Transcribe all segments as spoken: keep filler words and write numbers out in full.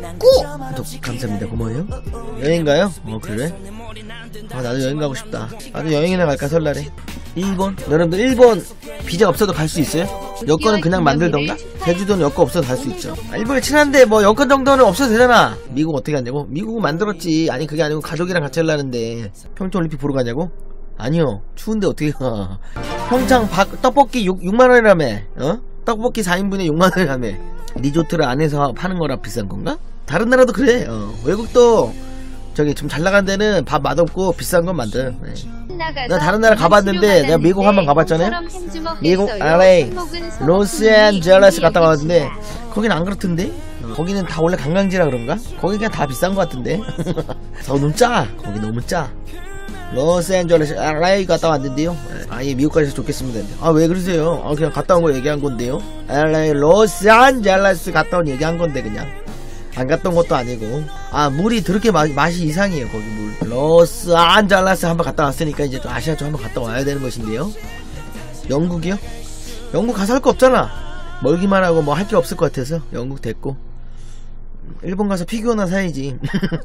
구독 감사합니다. 고마워요. 여행 가요? 어 그래? 아 나도 여행 가고 싶다. 나도 여행이나 갈까 설날에. 일본? 여러분들 일본 비자 없어도 갈 수 있어요? 여권은 그냥 만들던가? 제주도는 여권 없어도 갈 수 있죠. 아, 일본에 친한데 뭐 여권 정도는 없어도 되잖아. 미국 어떻게 하냐고? 미국은 만들었지. 아니 그게 아니고 가족이랑 같이 하려는데 평창올림픽 보러 가냐고? 아니요. 추운데 어떻게 가. 평창 박, 떡볶이 육만 원이라며. 어? 떡볶이 사 인분에 육만 원이라며. 리조트를 안에서 파는 거라 비싼 건가? 다른 나라도 그래. 어. 외국도 저기 좀 잘 나간 데는 밥 맛없고 비싼 건 만들. 네. 나 다른 나라 가봤는데 내가 미국 한번 가봤잖아요. 미국 엘에이 로스앤젤레스 갔다 왔는데 거기는 안 그렇던데. 거기는 다 원래 관광지라 그런가? 거기 그냥 다 비싼 것 같은데. 너무 짜. 거기 너무 짜. 로스앤젤레스 엘에이 갔다 왔는데요. 아예 미국 가셔서 좋겠습니다. 아 왜 그러세요? 아 그냥 갔다 온 거 얘기한 건데요. 엘에이 로스앤젤레스 갔다 온 얘기한 건데 그냥 안 갔다 온 것도 아니고. 아 물이 그렇게 마, 맛이 이상해요. 거기 물. 로스앤젤레스 한번 갔다 왔으니까 이제 또 아시아 쪽 한번 갔다 와야 되는 것인데요. 영국이요? 영국 가서 할 거 없잖아. 멀기만 하고 뭐 할 게 없을 것 같아서 영국 됐고. 일본 가서 피규어나 사야지.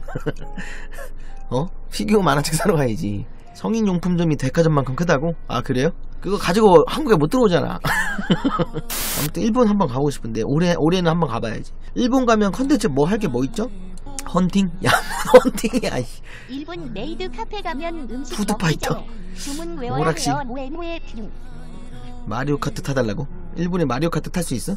어? 피규어 만화책 사러 가야지. 성인용품점이 백화점만큼 크다고? 아 그래요? 그거 가지고 한국에 못 들어오잖아. 아무튼 일본 한번 가고 싶은데 올해, 올해는 한번 가봐야지. 일본 가면 컨텐츠 뭐 할 게 뭐 있죠? 헌팅? 야 헌팅이야. 일본 메이드 카페 가면 음식 푸드파이터 주문 외워야 오락실 해요. 모에모에 피룽. 마리오 카트 타달라고? 일본에 마리오 카트 탈 수 있어?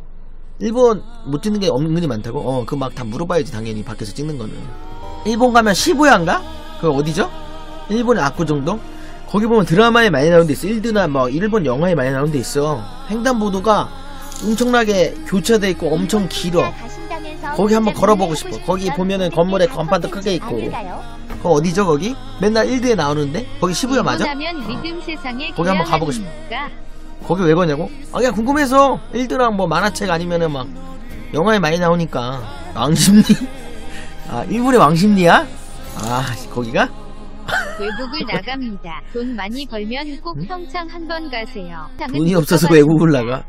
일본 못 찍는 게 은근히 많다고? 어 그거 막 다 물어봐야지 당연히 밖에서 찍는 거는. 일본 가면 시부야인가? 그거 어디죠? 일본의 압구정동? 거기 보면 드라마에 많이 나오는 데 있어. 일드나 뭐 일본 영화에 많이 나오는 데 있어. 횡단보도가 엄청나게 교차돼 있고 엄청 길어. 거기 한번 걸어보고 싶어. 거기 보면은 건물에 간판도 크게 있고. 그거 어디죠 거기? 맨날 일드에 나오는데? 거기 시부야 맞아? 어. 거기 한번 가보고 싶어. 거기 왜 거냐고? 아 그냥 궁금해서. 일드랑 뭐 만화책 아니면은 막 영화에 많이 나오니까. 왕십리? 아 일본의 왕십리야? 아 거기가? 외국을 나갑니다. 돈 많이 벌면 꼭 평창 한번 가세요. 돈이 없어서 외국을 나가?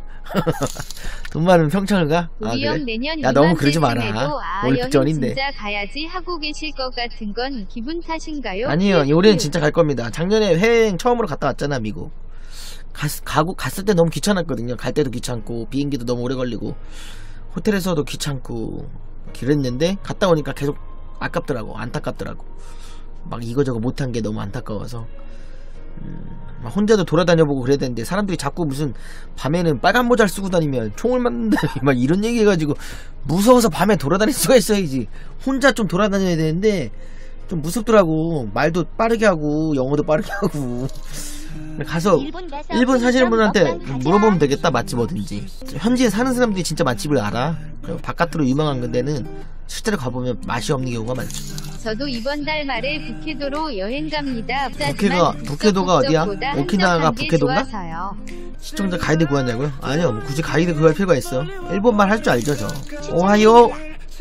돈 많으면 평창을 가? 아 우리 그래? 형 내년 야 너무 그러지 마라. 아, 올림픽 전인데. 진짜 가야지 하고 계실 것 같은 건 기분 탓인가요? 아니요 올해는 진짜 갈 겁니다. 작년에 해외여행 처음으로 갔다 왔잖아 미국. 갔, 가고 갔을 때 너무 귀찮았거든요. 갈 때도 귀찮고 비행기도 너무 오래 걸리고 호텔에서도 귀찮고 그랬는데 갔다 오니까 계속 아깝더라고. 안타깝더라고. 막 이거저거 못한 게 너무 안타까워서 음, 막 혼자도 돌아다녀보고 그래야 되는데 사람들이 자꾸 무슨 밤에는 빨간 모자를 쓰고 다니면 총을 맞는다 막 이런 얘기 해가지고 무서워서 밤에 돌아다닐 수가 있어야지. 혼자 좀 돌아다녀야 되는데 좀 무섭더라고. 말도 빠르게 하고 영어도 빠르게 하고. 가서 일본 사시는 분한테 물어보면 되겠다. 맛집 어딘지. 현지에 사는 사람들이 진짜 맛집을 알아. 바깥으로 유명한 데는 실제로 가보면 맛이 없는 경우가 많죠. 저도 이번 달 말에 북해도로 여행 갑니다. 북해가 북해도가 어디야? 오키나와가 북해도인가? 시청자 가이드 구하냐고요? 아니요 뭐 굳이 가이드 구할 필요가 있어. 일본말 할 줄 알죠 저. 오하요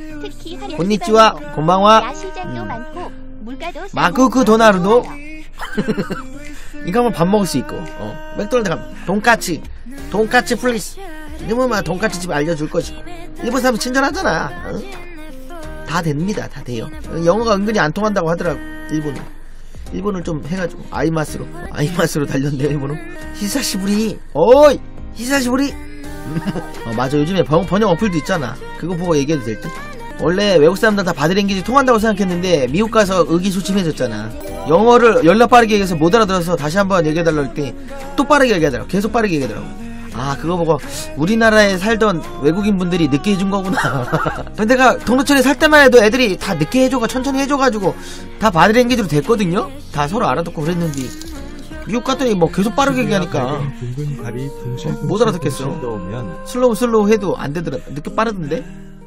곤니치와 곤방와 음. 마쿠쿠 도나르도. 이거 하면 밥 먹을 수 있고. 어. 맥도날드 가면 돈까치 돈까치 플리스 이러면 돈까치 집 알려줄 것이고. 일본 사람 친절하잖아. 어? 다 됩니다. 다 돼요. 영어가 은근히 안 통한다고 하더라고. 일본은 일본을 좀 해가지고 아이마스로 아이마스로 달렸네요. 일본은 히사시부리. 어이 히사시부리. 어, 맞아 요즘에 번, 번역 어플도 있잖아. 그거 보고 얘기해도 될 듯. 원래 외국 사람들 다 바디랭귀지 통한다고 생각했는데 미국 가서 의기소침해졌잖아. 영어를 연락 빠르게 얘기해서 못 알아들어서 다시 한번 얘기해달라고 했더니 또 빠르게 얘기하더라고. 계속 빠르게 얘기하더라고. 아 그거 보고 우리나라에 살던 외국인분들이 늦게 해준 거구나. 근데 내가 동두천에 살 때만 해도 애들이 다 늦게 해줘가 천천히 해줘가지고 다 바디랭귀지로 됐거든요. 다 서로 알아듣고 그랬는데 미국 갔더니 뭐 계속 빠르게 얘기하니까 어, 못 알아듣겠어. 슬로우 슬로우 해도 안 되더라. 늦게 빠르던데.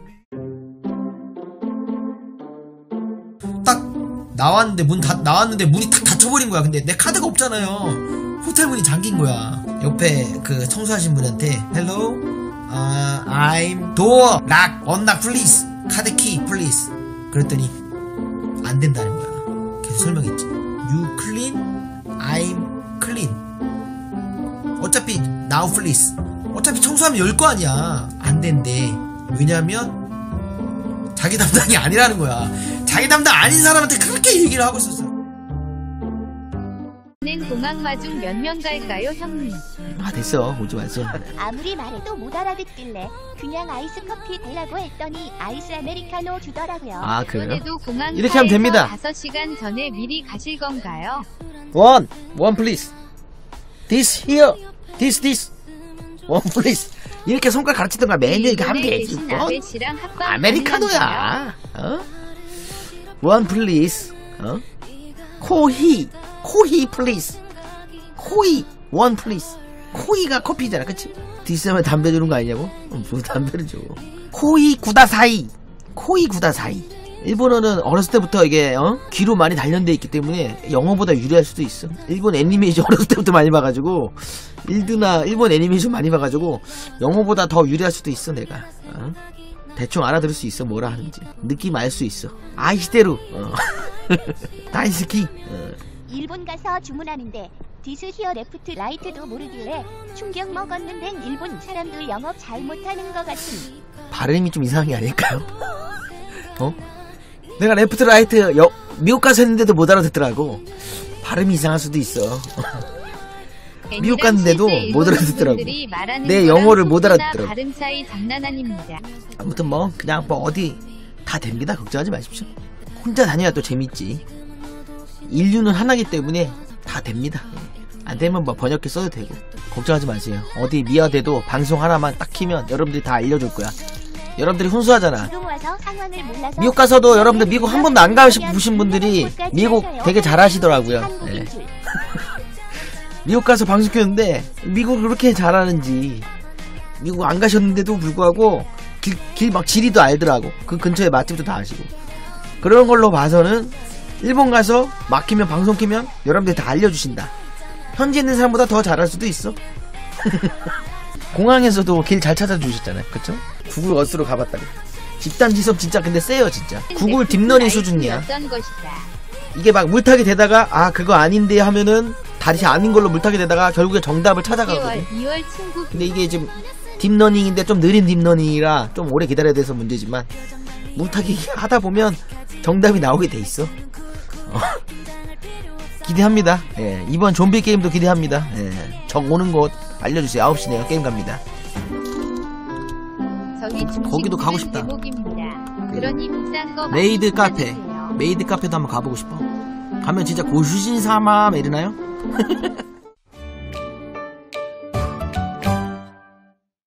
딱 나왔는데 문 닫 나왔는데 문이 탁 닫혀버린 거야. 근데 내 카드가 없잖아요. 호텔 문이 잠긴 거야. 옆에 그 청소하신 분한테 Hello, uh, I'm door lock, unlock please, 카드 키 please. 그랬더니 안 된다는 거야. 계속 설명했지. You clean, I'm clean. 어차피 now please. 어차피 청소하면 열 거 아니야. 안 된대. 왜냐면 자기 담당이 아니라는 거야. 자기 담당 아닌 사람한테 그렇게 얘기를 하고 있었어. 는 공항 마중 몇 명 갈까요, 형님? 아 됐어, 오지 마세요. 아무리 말해도 못 알아듣길래 그냥 아이스 커피 달라고 했더니 아이스 아메리카노 주더라고요. 아 그래요? 이번에도 공항 이렇게 하면 됩니다. 다섯 시간 전에 미리 가실 건가요? One, one please. This here, this this. One please. 이렇게 손가락 가르치던 걸 매일 이렇게 하면 되지. 대신 어? 아베 씨랑 합방 아메리카노야. 어? One please. 어? 코히, 코히 please. 코히, one please. 코히가 커피잖아, 그치? 디스 하면 담배 주는 거 아니냐고? 어, 뭐 담배를 줘. 코히 구다사이. 코히 구다사이. 일본어는 어렸을 때부터 이게 어? 귀로 많이 단련돼 있기 때문에 영어보다 유리할 수도 있어. 일본 애니메이션 어렸을 때부터 많이 봐가지고 일드나 일본 애니메이션 많이 봐가지고 영어보다 더 유리할 수도 있어. 내가 어? 대충 알아들을 수 있어. 뭐라 하는지 느낌 알 수 있어. 아이시대루 어. 다이스키 어. 일본 가서 주문하는데 디스 히어 레프트 라이트도 모르길래 충격 먹었는데 일본 사람들 영업 잘 못하는 것 같은. 발음이 좀 이상한 게 아닐까요? 어? 내가 레프트 라이트 여, 미국 가서 했는데도 못 알아듣더라고. 발음이 이상할 수도 있어. 미국 갔는데도 못 알아듣더라고. 내 영어를 못 알아듣더라고. 발음 차이 장난 아닙니다. 아무튼 뭐 그냥 뭐 어디 다 됩니다. 걱정하지 마십시오. 혼자 다녀야 또 재밌지. 인류는 하나기 때문에 다 됩니다. 안 되면 뭐 번역기 써도 되고. 걱정하지 마세요. 어디 미화돼도 방송 하나만 딱 키면 여러분들이 다 알려줄 거야. 여러분들이 훈수하잖아. 지금 와서 상황을 몰라서 미국 가서도 여러분들 미국 한 번도 안 가보신 분들이 미국 되게 잘하시더라고요. 네. 미국 가서 방송 켰는데 미국을 그렇게 잘하는지. 미국 안 가셨는데도 불구하고 길, 길 막 지리도 알더라고. 그 근처에 맛집도 다 아시고. 그런 걸로 봐서는 일본 가서 막히면 방송 키면 여러분들이 다 알려주신다. 현지 있는 사람보다 더 잘할 수도 있어. 공항에서도 길 잘 찾아주셨잖아요. 그쵸? 구글 어스로 가봤다고. 집단 지성 진짜 근데 세요 진짜. 구글 딥러닝 수준이야. 어떤 것이다. 이게 막 물타기 되다가 아 그거 아닌데 하면은 다시 아닌 걸로 물타기 되다가 결국에 정답을 찾아가거든. 이월 친구. 근데 이게 지금 딥러닝인데 좀 느린 딥러닝이라 좀 오래 기다려야 돼서 문제지만 물타기 하다 보면 정답이 나오게 돼 있어. 어. 기대합니다. 예, 이번 좀비 게임도 기대합니다. 예, 적 오는 곳 알려주세요. 아홉 시네요. 게임 갑니다. 저희 거기도 가고 싶다. 그러니 비싼 거 메이드 카페. 메이드 카페도 한번 가보고 싶어. 가면 진짜 고수신 사마 이러나요?